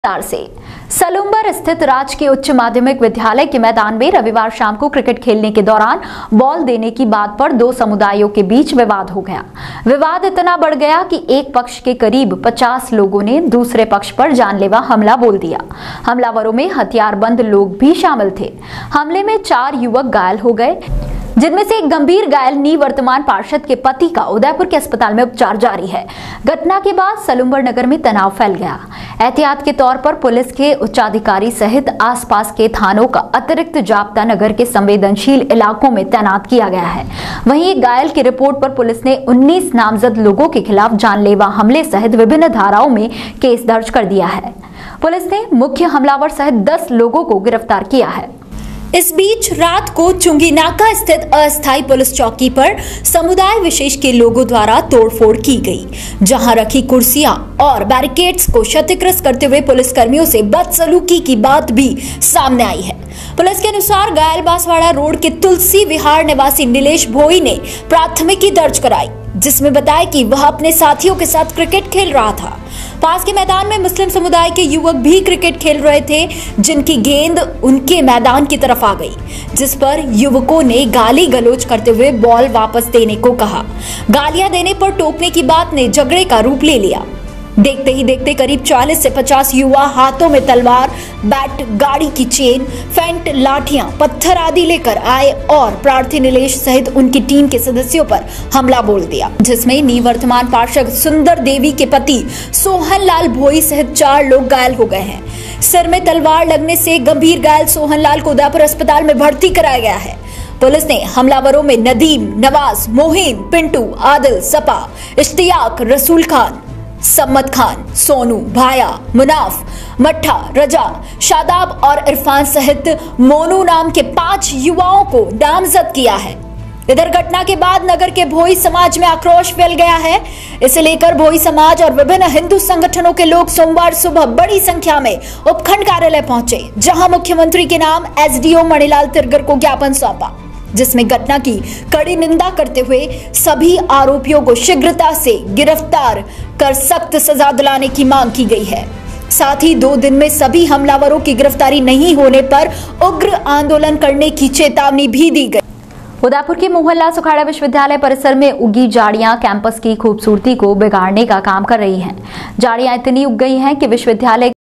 से सलूम्बर स्थित राजकीय उच्च माध्यमिक विद्यालय के मैदान में रविवार शाम को क्रिकेट खेलने के दौरान बॉल देने की बात पर दो समुदायों के बीच विवाद हो गया। विवाद इतना बढ़ गया कि एक पक्ष के करीब 50 लोगों ने दूसरे पक्ष पर जानलेवा हमला बोल दिया। हमलावरों में हथियारबंद लोग भी शामिल थे। हमले में 4 युवक घायल हो गए, जिनमें से एक गंभीर घायल निवर्तमान पार्षद के पति का उदयपुर के अस्पताल में उपचार जारी है। घटना के बाद सलूम्बर नगर में तनाव फैल गया। एहतियात के तौर पर पुलिस के उच्चाधिकारी सहित आसपास के थानों का अतिरिक्त जाब्ता नगर के संवेदनशील इलाकों में तैनात किया गया है। वहीं एक घायल की रिपोर्ट पर पुलिस ने 19 नामजद लोगों के खिलाफ जानलेवा हमले सहित विभिन्न धाराओं में केस दर्ज कर दिया है। पुलिस ने मुख्य हमलावर सहित 10 लोगों को गिरफ्तार किया है। इस बीच रात को चुंगीनाका स्थित अस्थायी पुलिस चौकी पर समुदाय विशेष के लोगों द्वारा तोड़फोड़ की गई, जहां रखी कुर्सियां और बैरिकेड्स को क्षतिग्रस्त करते हुए पुलिसकर्मियों से बदसलूकी की बात भी सामने आई है। पुलिस के अनुसार घायल बांसवाड़ा रोड के तुलसी विहार निवासी नीलेश भोई ने प्राथमिकी दर्ज कराई, जिसमें बताया कि वह अपने साथियों के साथ क्रिकेट खेल रहा था। पास के मैदान में मुस्लिम समुदाय के युवक भी क्रिकेट खेल रहे थे, जिनकी गेंद उनके मैदान की तरफ आ गई, जिस पर युवकों ने गाली गलौज करते हुए बॉल वापस देने को कहा। गालियां देने पर टोकने की बात ने झगड़े का रूप ले लिया। देखते ही देखते करीब 40 से 50 युवा हाथों में तलवार, बैट, गाड़ी की चेन, फेंट, लाठियां, पत्थर आदि लेकर आए और प्रार्थी नीलेश सहित उनकी टीम के सदस्यों पर हमला बोल दिया, जिसमें निवर्तमान पार्षद सुंदर देवी के पति सोहन लाल भोई सहित 4 लोग घायल हो गए हैं। सिर में तलवार लगने से गंभीर घायल सोहन लाल को उदयपुर अस्पताल में भर्ती कराया गया है। पुलिस ने हमलावरों में नदीम, नवाज, मोहिन, पिंटू, आदिल, सपा, इश्तियाक, रसूल खान, सम्मत खान, सोनू, भाया, मुनाफ, मट्ठा, रजा, शादाब और इरफान सहित मोनू नाम के 5 युवाओं को नामजद किया है। इधर घटना के बाद नगर के भोई समाज में आक्रोश फैल गया है। इसे लेकर भोई समाज और विभिन्न हिंदू संगठनों के लोग सोमवार सुबह बड़ी संख्या में उपखंड कार्यालय पहुंचे, जहां मुख्यमंत्री के नाम एसडीओ मणिलाल तिरगर को ज्ञापन सौंपा, जिसमें घटना की कड़ी निंदा करते हुए सभी आरोपियों को शीघ्रता से गिरफ्तार कर सख्त सजा दिलाने की मांग की गई है। साथ ही 2 दिन में सभी हमलावरों की गिरफ्तारी नहीं होने पर उग्र आंदोलन करने की चेतावनी भी दी गई। उदयपुर के मोहनलाल सुखाड़ा विश्वविद्यालय परिसर में उगी झाड़ियां कैंपस की खूबसूरती को बिगाड़ने का काम कर रही हैं। झाड़ियां इतनी उग गई हैं कि विश्वविद्यालय